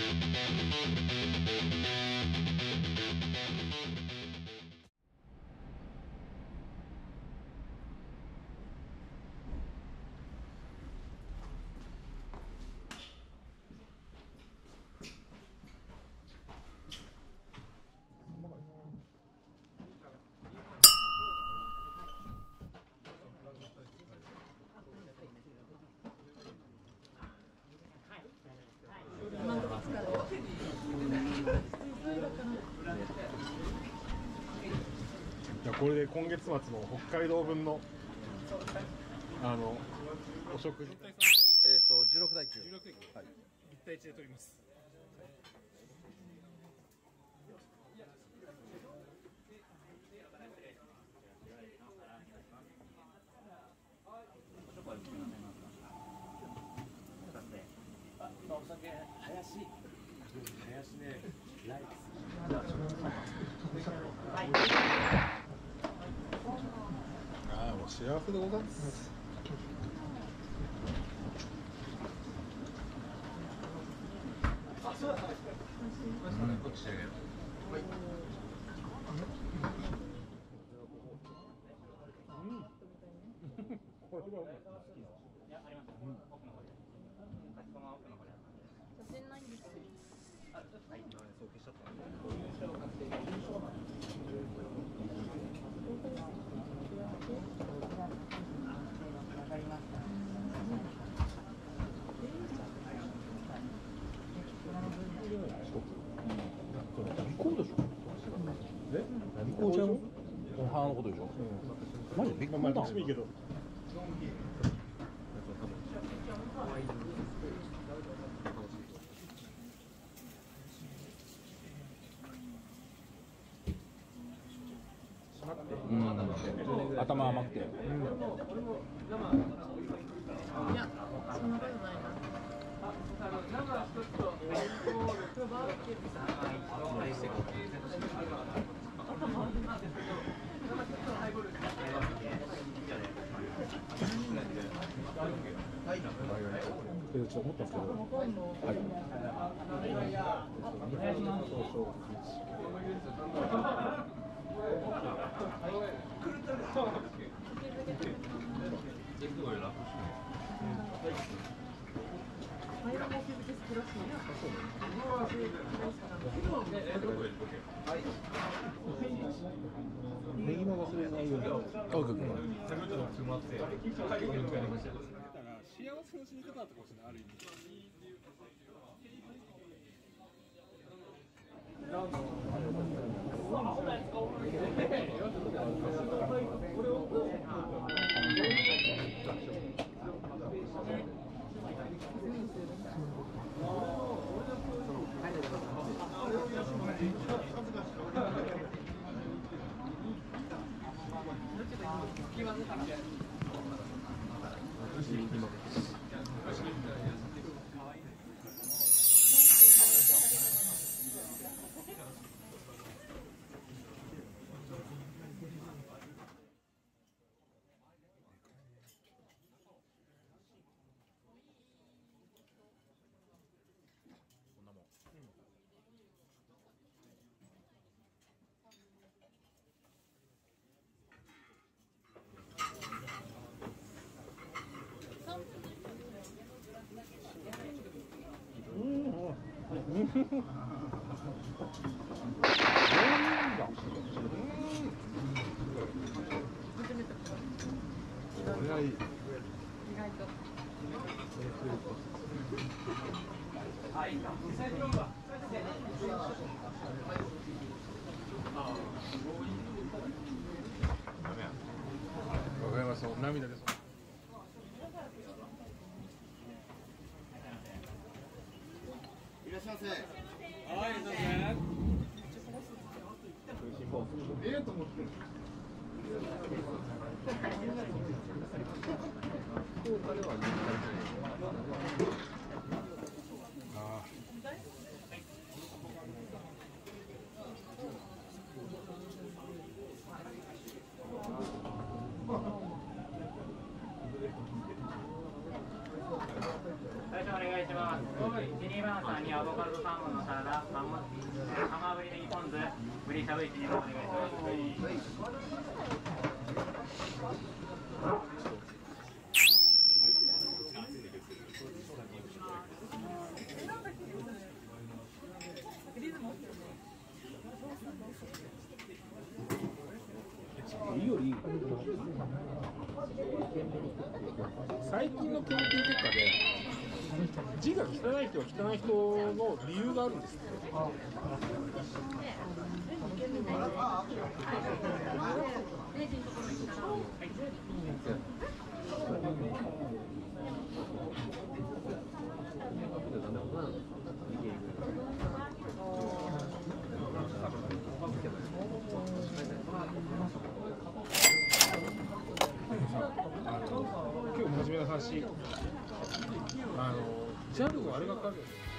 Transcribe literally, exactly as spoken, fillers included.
これで今月末の北海道分のあのお食事。 えっとじゅうろくだいきゅう。じゅうろくだいきゅう。はい。いちたいいちで取ります。お酒林林ねライス。 ああ、もう幸せでございます。あ、そうだ。こっちで。はい。うん。これはうまい。いや、あります。奥の方で。かしこま奥の方で。写真ないんです。あ、はい。そう消しちゃった。 この花のことでしょ。マジビッグマン。いいけど。うん、頭甘くて。うん、いや、そんなことないな。ちょっと思ったんですけど、はい。ネギも忘れないように。幸せの死に方だったかもしれない、ある意味。これはいい。意外と。わかります。涙です。いらっしゃいませ。はい、どうぞ。ええと思って。ああ。最初お願いします。 にばんさんにアボカドサーモンのサラダ、ハマブリネギポン酢、ブリしゃぶいちにばんお願いします。 いいより最近の研究結果で字が汚い人は汚い人の理由があるんですって。今日真面目な話、あのジャルはあれが書ける。